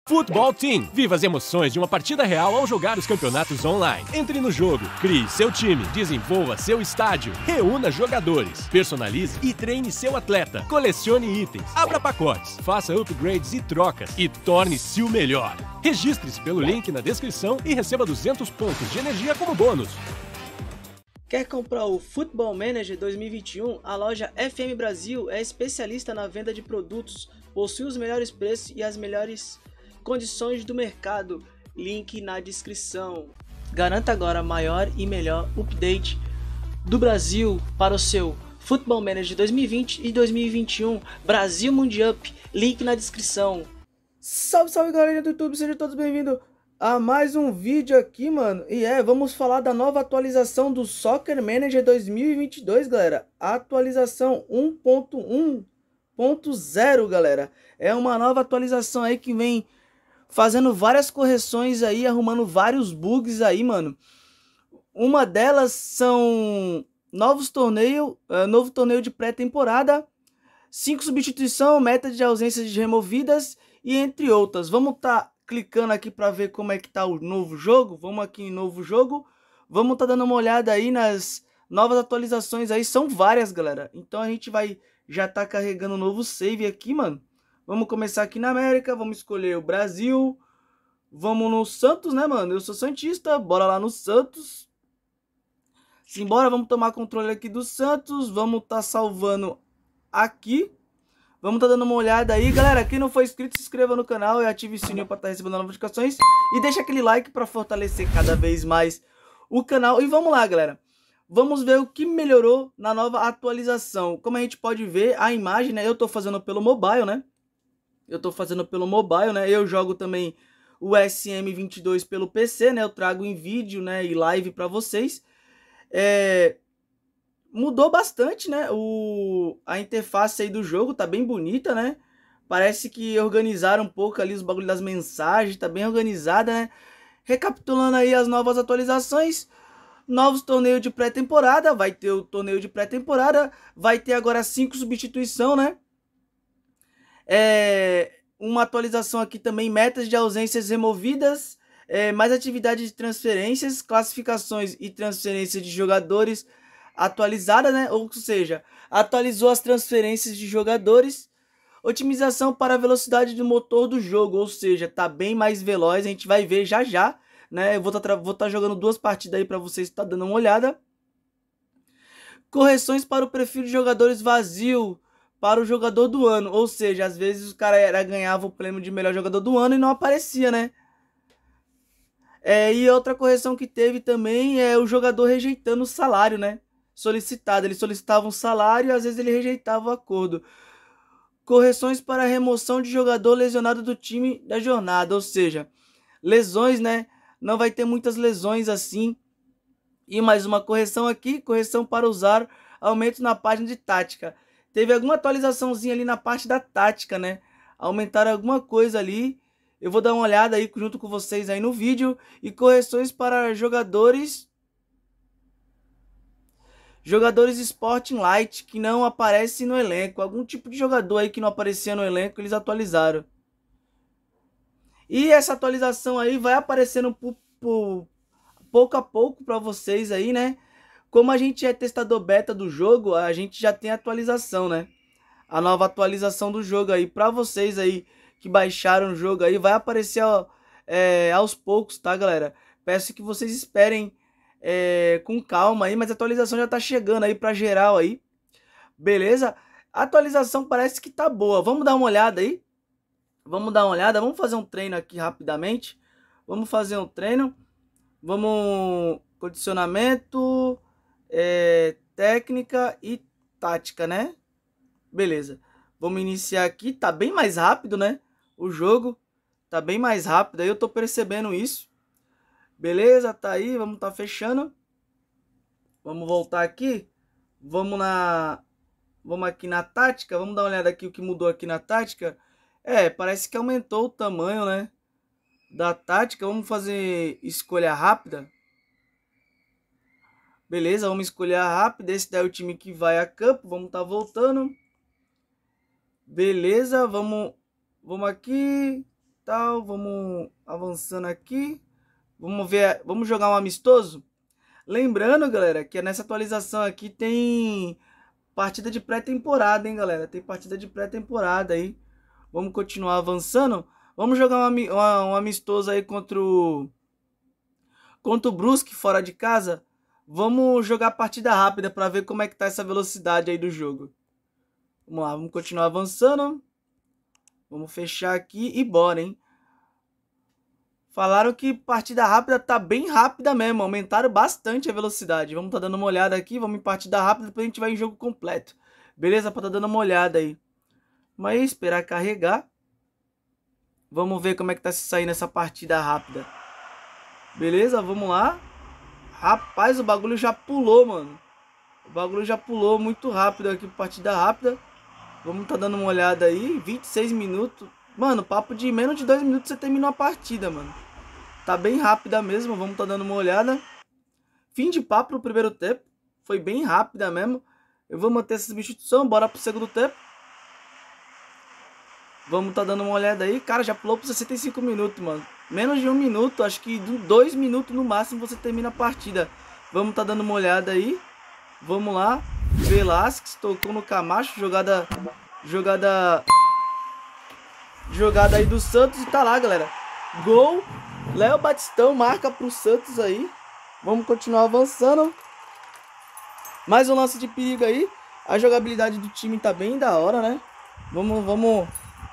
Futebol Team. Viva as emoções de uma partida real ao jogar os campeonatos online. Entre no jogo, crie seu time, desenvolva seu estádio, reúna jogadores, personalize e treine seu atleta, colecione itens, abra pacotes, faça upgrades e trocas e torne-se o melhor. Registre-se pelo link na descrição e receba 200 pontos de energia como bônus. Quer comprar o Football Manager 2021? A loja FM Brasil é especialista na venda de produtos, possui os melhores preços e as melhores condições do mercado, link na descrição. Garanta agora maior e melhor update do Brasil para o seu Football Manager 2020 e 2021 Brasil Mundial, link na descrição. Salve, salve galera do YouTube, sejam todos bem-vindos a mais um vídeo aqui, mano. E vamos falar da nova atualização do Soccer Manager 2022, galera. Atualização 1.1.0, galera. É uma nova atualização aí que vem fazendo várias correções aí, arrumando vários bugs aí, mano. Uma delas são novo torneio de pré-temporada, 5 substituição, meta de ausências removidas e entre outras. Vamos tá clicando aqui para ver como é que tá o novo jogo. Vamos aqui em novo jogo. Vamos tá dando uma olhada aí nas novas atualizações aí, são várias, galera. Então a gente vai já tá carregando o novo save aqui, mano. Vamos começar aqui na América, vamos escolher o Brasil. Vamos no Santos, né, mano? Eu sou santista, bora lá no Santos. Simbora, vamos tomar controle aqui do Santos. Vamos tá salvando aqui. Vamos tá dando uma olhada aí. Galera, quem não for inscrito, se inscreva no canal e ative o sininho para estar recebendo as notificações. E deixa aquele like para fortalecer cada vez mais o canal. E vamos lá, galera. Vamos ver o que melhorou na nova atualização. Como a gente pode ver, a imagem, né? Eu tô fazendo pelo mobile, né? Eu jogo também o SM22 pelo PC, né? Eu trago em vídeo, né? E live para vocês. Mudou bastante, né? A interface aí do jogo tá bem bonita, né? Parece que organizaram um pouco ali os bagulhos das mensagens. Tá bem organizada, né? Recapitulando aí as novas atualizações. Novos torneios de pré-temporada. Vai ter o torneio de pré-temporada. Vai ter agora 5 substituição, né? Uma atualização aqui também, metas de ausências removidas, mais atividade de transferências, classificações e transferências de jogadores atualizada, né? Ou seja, atualizou as transferências de jogadores, otimização para a velocidade do motor do jogo, ou seja, tá bem mais veloz, a gente vai ver já já, né? Eu vou tá jogando 2 partidas aí para vocês tá dando uma olhada. Correções para o perfil de jogadores vazio para o jogador do ano, ou seja, às vezes o cara ganhava o prêmio de melhor jogador do ano e não aparecia, né? E outra correção que teve também é o jogador rejeitando o salário, né? Solicitado, ele solicitava um salário e às vezes ele rejeitava o acordo. Correções para a remoção de jogador lesionado do time da jornada, ou seja, lesões, né? Não vai ter muitas lesões assim. E mais uma correção aqui, correção para usar aumento na página de tática. Teve alguma atualizaçãozinha ali na parte da tática, né? Aumentaram alguma coisa ali. Eu vou dar uma olhada aí junto com vocês aí no vídeo. E correções para jogadores Sporting Light que não aparecem no elenco. Algum tipo de jogador aí que não aparecia no elenco, eles atualizaram. E essa atualização aí vai aparecendo pouco a pouco para vocês aí, né? Como a gente é testador beta do jogo, a gente já tem atualização, né? A nova atualização do jogo aí, pra vocês aí que baixaram o jogo aí, vai aparecer aos poucos, tá, galera? Peço que vocês esperem com calma aí, mas a atualização já tá chegando aí pra geral aí. Beleza? A atualização parece que tá boa. Vamos dar uma olhada aí? Vamos dar uma olhada, vamos fazer um treino aqui rapidamente. Vamos fazer um treino. Vamos... Condicionamento... técnica e tática, né? Beleza. Vamos iniciar aqui. Tá bem mais rápido, né? O jogo tá bem mais rápido. Aí eu tô percebendo isso. Beleza, tá aí. Vamos tá fechando. Vamos voltar aqui. Vamos aqui na tática. Vamos dar uma olhada aqui o que mudou aqui na tática. Parece que aumentou o tamanho, né? Da tática. Vamos fazer escolha rápida. Beleza, vamos escolher a rápida. Esse daí é o time que vai a campo. Vamos tá voltando. Beleza, vamos aqui. tal. Vamos avançando aqui. Vamos ver, vamos jogar um amistoso. Lembrando, galera, que nessa atualização aqui tem partida de pré-temporada, hein, galera? Tem partida de pré-temporada aí. Vamos continuar avançando. Vamos jogar um amistoso aí contra o Brusque fora de casa. Vamos jogar partida rápida para ver como é que tá essa velocidade aí do jogo. Vamos lá, vamos continuar avançando. Vamos fechar aqui e bora, hein? Falaram que partida rápida tá bem rápida mesmo. Aumentaram bastante a velocidade. Vamos tá dando uma olhada aqui. Vamos em partida rápida. Depois a gente vai em jogo completo. Beleza? Pra tá dando uma olhada aí. Mas esperar carregar. Vamos ver como é que tá se saindo essa partida rápida. Beleza? Vamos lá. Rapaz, o bagulho já pulou, mano. O bagulho já pulou muito rápido aqui. Partida rápida. Vamos tá dando uma olhada aí. 26 minutos. Mano, papo de menos de 2 minutos você terminou a partida, mano. Tá bem rápida mesmo, vamos tá dando uma olhada. Fim de papo no primeiro tempo. Foi bem rápida mesmo. Eu vou manter essa substituição, bora pro segundo tempo. Vamos tá dando uma olhada aí. Cara, já pulou por 65 minutos, mano. Menos de 1 minuto, acho que 2 minutos no máximo você termina a partida. Vamos tá dando uma olhada aí. Vamos lá. Velasquez tocou no Camacho, jogada aí do Santos e tá lá, galera. Gol. Léo Batistão marca pro Santos aí. Vamos continuar avançando. Mais um lance de perigo aí. A jogabilidade do time tá bem da hora, né? Vamos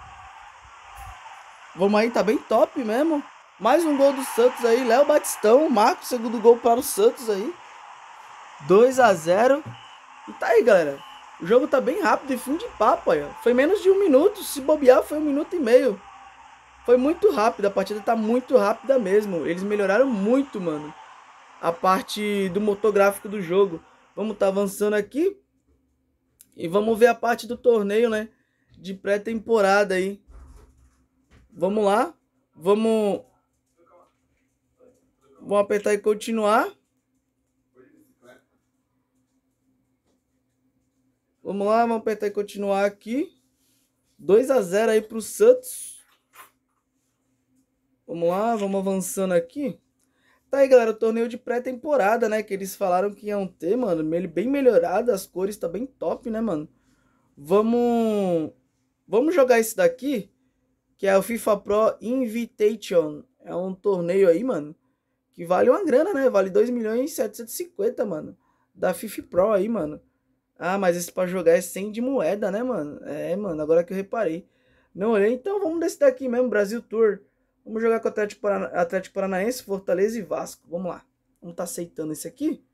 aí, tá bem top mesmo. Mais um gol do Santos aí. Léo Batistão marca o segundo gol para o Santos aí. 2 a 0. E tá aí, galera. O jogo tá bem rápido e fim de papo, aí, ó. Foi menos de 1 minuto. Se bobear, foi 1 minuto e meio. Foi muito rápido. A partida tá muito rápida mesmo. Eles melhoraram muito, mano, a parte do motor gráfico do jogo. Vamos tá avançando aqui. E vamos ver a parte do torneio, né? De pré-temporada aí. Vamos lá. Vamos apertar e continuar. Vamos lá, vamos apertar e continuar aqui. 2 a 0 aí pro Santos. Vamos lá, vamos avançando aqui. Tá aí, galera, o torneio de pré-temporada, né? Que eles falaram que iam ter, mano. Bem melhorado, as cores tá bem top, né, mano? Vamos jogar esse daqui, que é o FIFA Pro Invitation. É um torneio aí, mano, que vale uma grana, né? Vale 2.750.000, mano. Da FIFA Pro aí, mano. Ah, mas esse pra jogar é 100 de moeda, né, mano? É, mano, agora que eu reparei. Não olhei, então vamos desse daqui mesmo, Brasil Tour. Vamos jogar com o Atlético Paranaense, Fortaleza e Vasco. Vamos lá. Vamos tá aceitando esse aqui.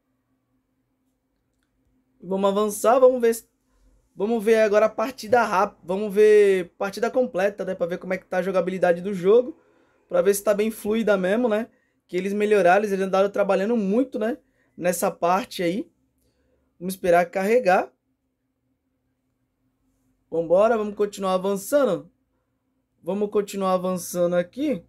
Vamos avançar, vamos ver agora a partida rápida. Vamos ver partida completa, né? Pra ver como é que tá a jogabilidade do jogo. Pra ver se tá bem fluida mesmo, né? Que eles melhoraram, eles andaram trabalhando muito, né? Nessa parte aí. Vamos esperar carregar. Vambora, vamos continuar avançando. Vamos continuar avançando aqui.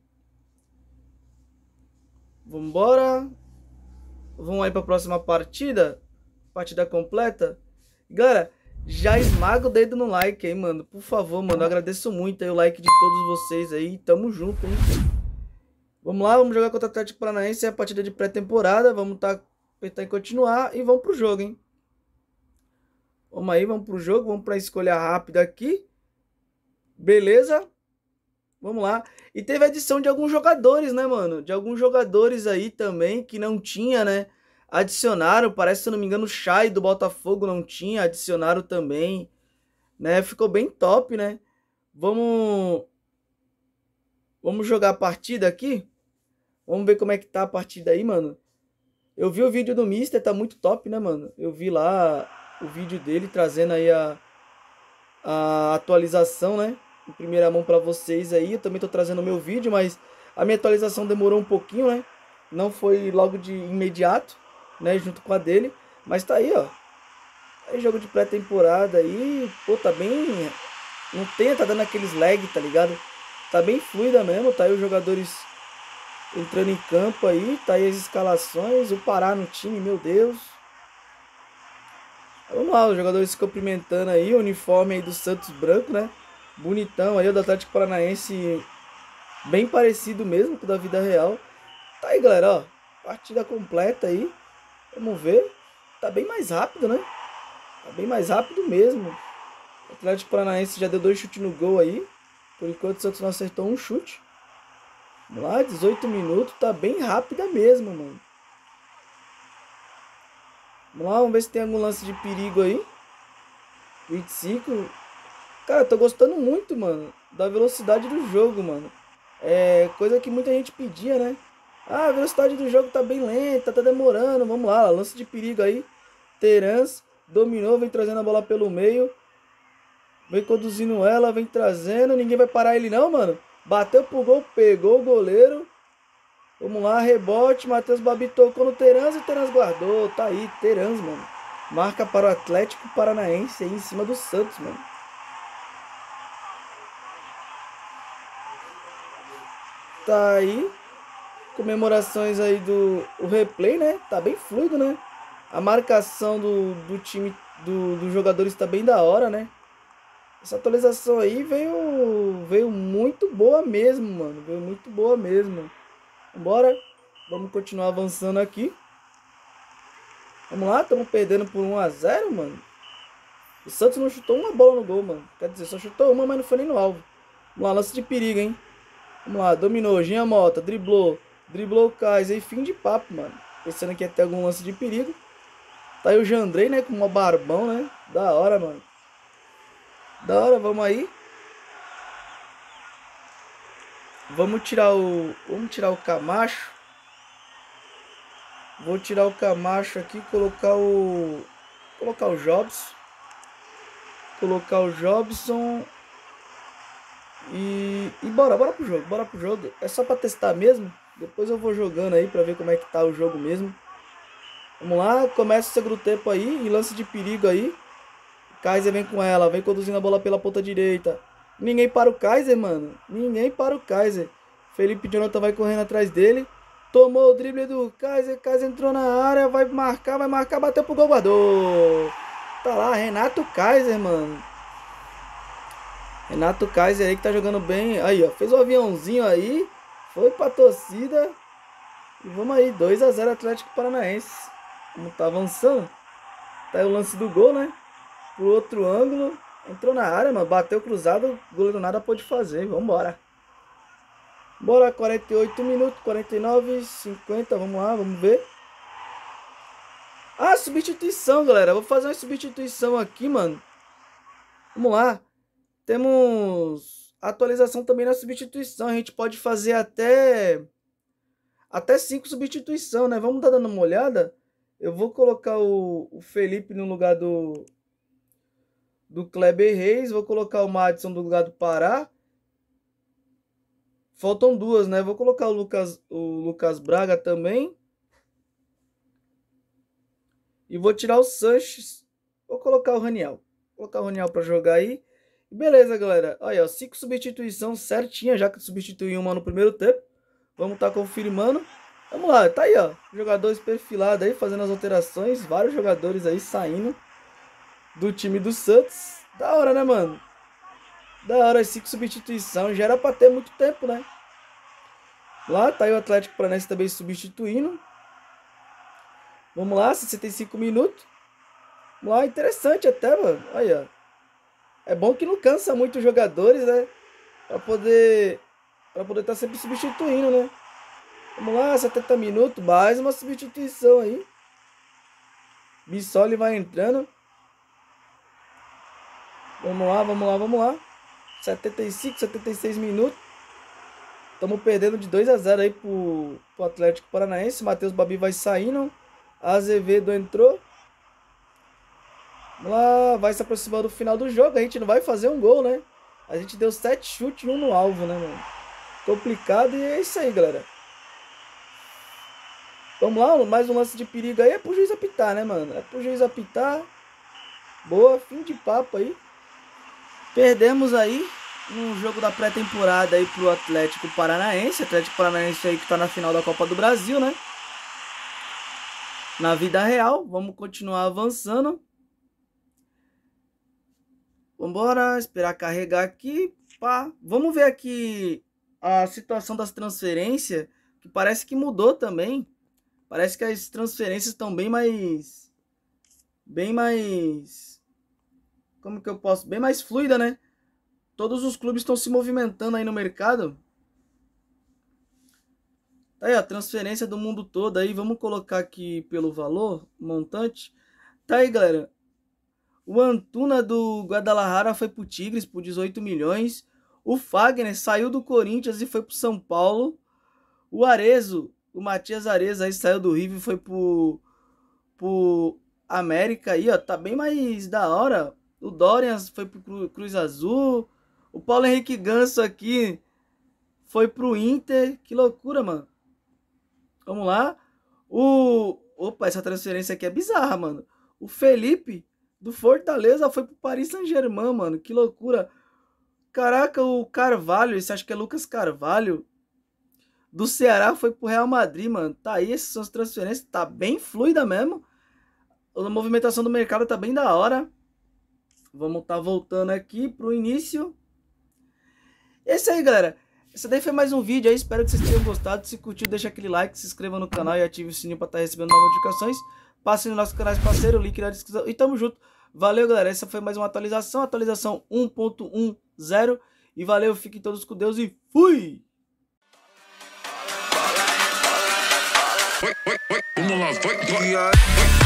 Vambora. Vamos aí para a próxima partida. Partida completa. Galera, já esmaga o dedo no like aí, mano. Por favor, mano. Eu agradeço muito aí o like de todos vocês aí. Tamo junto, hein. Vamos lá, vamos jogar contra o Atlético Paranaense. É a partida de pré-temporada. Vamos apertar e continuar. E vamos pro jogo, hein. Vamos aí, vamos pro jogo. Vamos pra escolha rápida aqui. Beleza. Vamos lá. E teve adição de alguns jogadores, né, mano? De alguns jogadores aí também que não tinha, né? Adicionaram, parece, se eu não me engano, o Chay do Botafogo não tinha. Adicionaram também, né? Ficou bem top, né? Vamos jogar a partida aqui. Vamos ver como é que tá a partida aí, mano. Eu vi o vídeo do Mister, tá muito top, né, mano? Eu vi lá o vídeo dele trazendo aí a atualização, né? Em primeira mão para vocês aí. Eu também tô trazendo o meu vídeo, mas a minha atualização demorou um pouquinho, né? Não foi logo de imediato, né? Junto com a dele. Mas tá aí, ó. Aí jogo de pré-temporada aí. Pô, tá bem... Não tem, tá dando aqueles lag, tá ligado? Tá bem fluida mesmo. Tá aí os jogadores entrando em campo aí. Tá aí as escalações. O Pará no time, meu Deus. Vamos lá, os jogadores se cumprimentando aí. O uniforme aí do Santos branco, né? Bonitão aí, o do Atlético Paranaense Bem parecido mesmo com o da vida real. Tá aí, galera, ó. Partida completa aí. Vamos ver. Tá bem mais rápido, né? Tá bem mais rápido mesmo. O Atlético Paranaense já deu 2 chutes no gol aí. Por enquanto o Santos não acertou um chute. Vamos lá, 18 minutos. Tá bem rápida mesmo, mano. Vamos lá, vamos ver se tem algum lance de perigo aí. 25. Cara, tô gostando muito, mano, da velocidade do jogo, mano. É coisa que muita gente pedia, né? Ah, a velocidade do jogo tá bem lenta, tá demorando. Vamos lá, lance de perigo aí. Terans dominou, vem trazendo a bola pelo meio. Vem conduzindo ela, vem trazendo. Ninguém vai parar ele não, mano. Bateu pro gol, pegou o goleiro. Vamos lá, rebote. Matheus Babi tocou no Terans e o Terans guardou. Tá aí, Terans, mano. Marca para o Atlético Paranaense aí em cima do Santos, mano. Tá aí. Comemorações aí do replay, né? Tá bem fluido, né? A marcação do time, dos jogadores tá bem da hora, né? Essa atualização aí veio muito boa mesmo, mano. Veio muito boa mesmo. Bora. Vamos continuar avançando aqui. Vamos lá, estamos perdendo por 1 a 0, mano. O Santos não chutou uma bola no gol, mano. Quer dizer, só chutou uma, mas não foi nem no alvo. Vamos lá, lance de perigo, hein? Vamos lá, dominou, Jean Mota, driblou o Kaiser e fim de papo, mano. Pensando que ia ter algum lance de perigo. Tá aí o Jandrei, né, com uma barbão, né? Da hora, mano. Da hora, vamos aí. Vamos tirar o Camacho. Vou tirar o Camacho aqui, colocar o Jobson. Colocar o Jobson. E bora pro jogo. É só pra testar mesmo. Depois eu vou jogando aí pra ver como é que tá o jogo mesmo. Vamos lá, começa o segundo tempo aí. E lance de perigo aí. Kaiser vem com ela, vem conduzindo a bola pela ponta direita. Ninguém para o Kaiser, mano. Ninguém para o Kaiser. Felipe Jonathan vai correndo atrás dele. Tomou o drible do Kaiser. Kaiser entrou na área, vai marcar, bateu pro gol, guardou. Tá lá, Renato Kaiser, mano. Renato Kaiser aí que tá jogando bem. Aí, ó, fez o aviãozinho aí. Foi pra torcida. E vamos aí, 2 a 0 Atlético Paranaense. Como tá avançando. Tá aí o lance do gol, né? Pro outro ângulo. Entrou na área, mano. Bateu cruzado. O goleiro nada pôde fazer. Vambora. Bora, 48 minutos, 49, 50. Vamos lá, vamos ver. Ah, substituição, galera. Vou fazer uma substituição aqui, mano. Vamos lá. Temos atualização também na substituição. A gente pode fazer até 5 substituições, né? Vamos dar dando uma olhada. Eu vou colocar o Felipe no lugar do Kleber Reis. Vou colocar o Madison no lugar do Pará. Faltam 2, né? Vou colocar o Lucas Braga também. E vou tirar o Sanches. Vou colocar o Raniel. Vou colocar o Raniel para jogar aí. Beleza, galera. Aí, ó, 5 substituições certinha, já que substituí uma no primeiro tempo. Vamos estar confirmando. Vamos lá, tá aí, ó. Jogadores perfilados aí, fazendo as alterações. Vários jogadores aí saindo do time do Santos. Da hora, né, mano? Da hora, as 5 substituições. Já era pra ter muito tempo, né? Lá, tá aí o Atlético Paranaense também substituindo. Vamos lá, 65 minutos. Vamos lá, interessante até, mano. Aí, ó. É bom que não cansa muito os jogadores, né? Pra poder estar sempre substituindo, né? Vamos lá, 70 minutos. Mais uma substituição aí. Bissoli vai entrando. Vamos lá. 75, 76 minutos. Estamos perdendo de 2 a 0 aí pro Atlético Paranaense. Matheus Babi vai saindo. Azevedo entrou. Vamos lá, vai se aproximando do final do jogo. A gente não vai fazer um gol, né? A gente deu 7 chutes e 1 no alvo, né, mano? Complicado e é isso aí, galera. Vamos lá, mais um lance de perigo aí. É pro juiz apitar, né, mano? É pro juiz apitar. Boa, fim de papo aí. Perdemos aí no jogo da pré-temporada aí pro Atlético Paranaense. Atlético Paranaense aí que tá na final da Copa do Brasil, né? Na vida real, vamos continuar avançando. Vambora, esperar carregar aqui. Pá. Vamos ver aqui a situação das transferências, que parece que mudou também. Parece que as transferências estão bem mais... Como que eu posso? Bem mais fluida, né? Todos os clubes estão se movimentando aí no mercado. Tá aí, a transferência do mundo todo aí. Vamos colocar aqui pelo valor, montante. Tá aí, galera. O Antuna do Guadalajara foi pro Tigres por 18 milhões. O Fagner saiu do Corinthians e foi pro São Paulo. O Arezzo, o Matias Arezzo aí saiu do River e foi pro América aí, ó. Tá bem mais da hora. O Dorian foi pro Cruz Azul. O Paulo Henrique Ganso aqui foi pro Inter. Que loucura, mano. Vamos lá. Opa, essa transferência aqui é bizarra, mano. O Felipe do Fortaleza foi pro Paris Saint-Germain, mano. Que loucura. Caraca, o Carvalho, esse acho que é Lucas Carvalho, do Ceará foi pro Real Madrid, mano. Tá aí, essas são as transferências. Tá bem fluida mesmo. A movimentação do mercado tá bem da hora. Vamos tá voltando aqui pro início. Esse aí, galera. Esse daí foi mais um vídeo aí. Espero que vocês tenham gostado. Se curtiu, deixa aquele like, se inscreva no canal e ative o sininho pra estar recebendo novas notificações. Passe no nosso canal parceiro, o link na descrição. E tamo junto. Valeu, galera. Essa foi mais uma atualização. Atualização 1.10. E valeu, fiquem todos com Deus e fui! Vamos lá, vai.